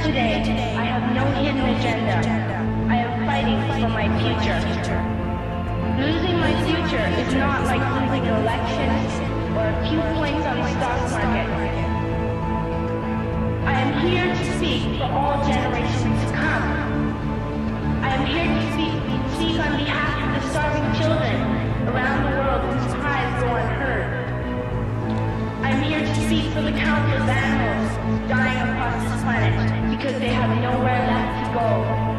today, I have no hidden agenda. I am fighting for my future. Losing my future is not like losing an election or a few points on the stock market. I am here to speak for all generations to come. I am here to speak on behalf of the starving children around the world whose cries go unheard. I am here to speak for the countless animals dying across this planet because they have nowhere left to go.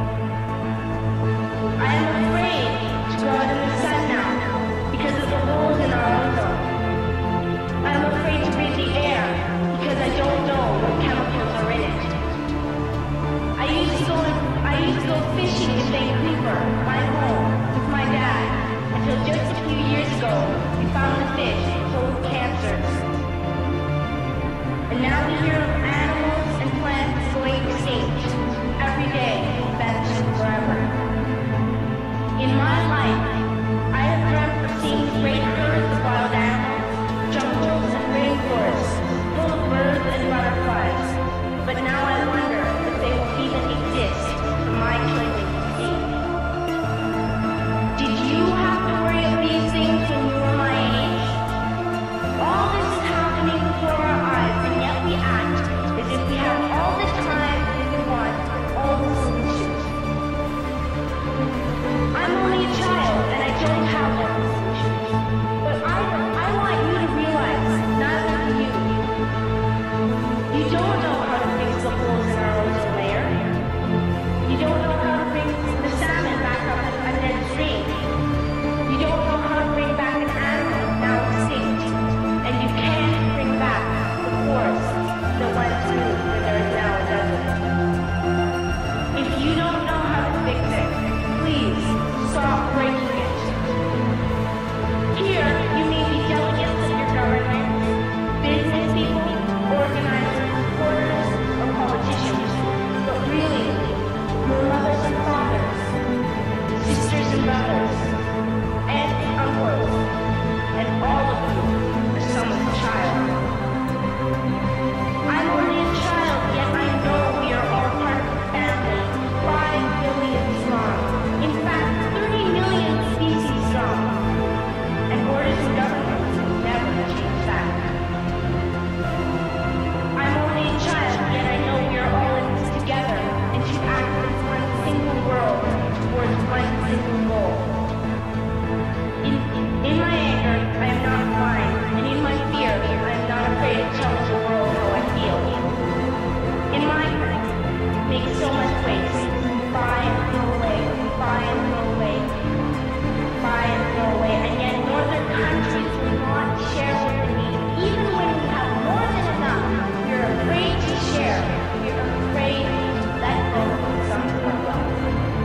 I am afraid to go out in the sun now because of the holes in our ozone. I am afraid to breathe the air because I don't know what chemicals are in it. I used to go fishing in Vancouver, my home, with my dad, until just a few years ago we found a fish full of cancers. And now we hear of animals and plants going extinct every day, vanishing forever. In my life, I have dreamt of seeing great herds of wild animals, jungles and rainforests, full of birds and butterflies. But now I wonder if they will even exist for my children to see. Did you have to worry of these things when you were my age? All this is happening before our eyes, and yet we act as if we have all the time we want, all the solutions. I'm only a child, and I don't have all the solutions. But I want you to realize, neither do you. You don't know how to fix the holes in our ozone layer. You don't know how to bring the salmon back up a dead stream. You don't know how to bring back an animal now extinct. And you can't bring back the forest that went through where there is now a desert. If you don't know how to fix it, please stop breaking it. Here, you may be delegates of your government, business people, organizers, reporters, or politicians, but really, your mothers and fathers, sisters and brothers, aunts and uncles, and all of you are someone's child. I'm only a child, yet I know we are all part of a family, 5 billion strong. In fact, 30 million species strong. And borders and governments will never change that. I'm only a child, yet I know we are all in this together, and to act as one single world towards one single goal. In my anger, I am not blind, and in my fear, I am not afraid to tell the world how I feel. In my heart, make so much waste. Buy and throw away, buy and throw away, buy and throw away, and yet northern countries will not share what we need. Even when we have more than enough, we are afraid to share. We are afraid to let go of some of our wealth.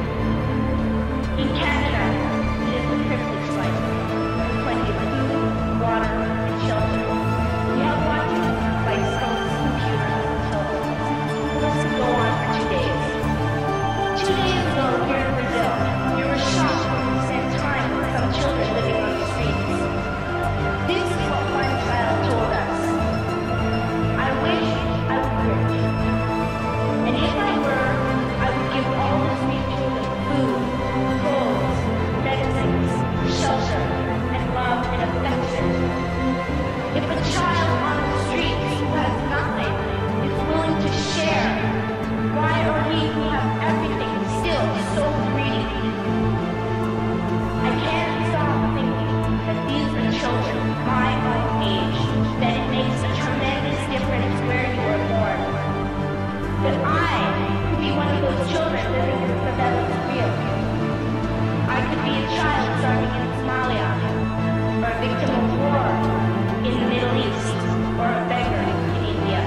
In Canada, it is a privileged life. Plenty of food, water, and shelter. We have watches, bicycles, computers, and so on. Let us go on for 2 days. 2 days ago, here in Brazil, we were shocked when we spent time with some children living on the streets. This is what one child told us. I wish I was rich. And if I were, I would give all the street children food, clothes, medicines, shelter, and love and affection. If a child on the street who has nothing is willing to share, why are we who have everything still so greedy? I can't stop thinking that these are children my own age, that it makes a tremendous difference where you were born. But I could be one of those children living in the favelas of Rio. I could be a child starving in Somalia, or a victim of war in the Middle East, or a beggar in India.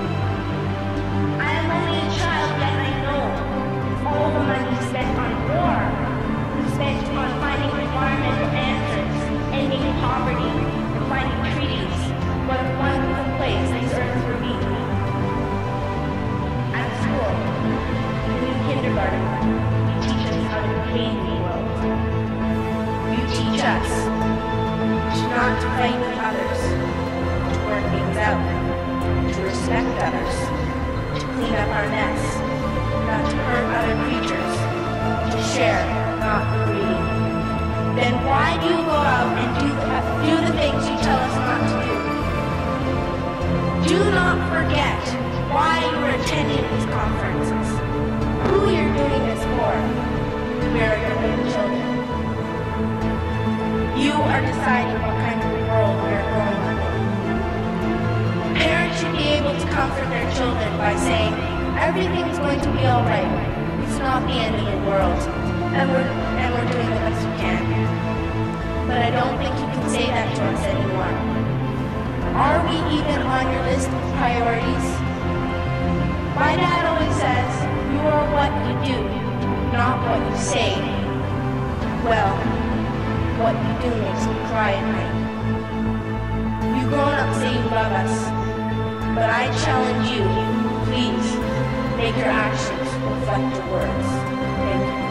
I am only a child, yet I know all the money spent on war, spent on finding environmental answers, ending poverty, and finding treaties, what a wonderful place this earth will be. At school, in kindergarten, you teach us how to behave in the world. You teach us not to fight with others, to work things out, to respect others, to clean up our mess, not to hurt other creatures, to share, not greed. Then why do you go out and do the things you tell us not to do? Do not forget why you are attending these conferences, who you're doing this for. Where are your little children? You are deciding what kind of world we are growing up in. Parents should be able to comfort their children by saying, everything's going to be all right. It's not the end of the world, and we're doing the best we can. But I don't think you can say that to us anymore. Are we even on your list of priorities? My dad always says, you are what you do, not what you say. Well, what you do makes me cry at night. You grown-ups say you love us, but I challenge you, please, make your actions reflect your words. Thank you.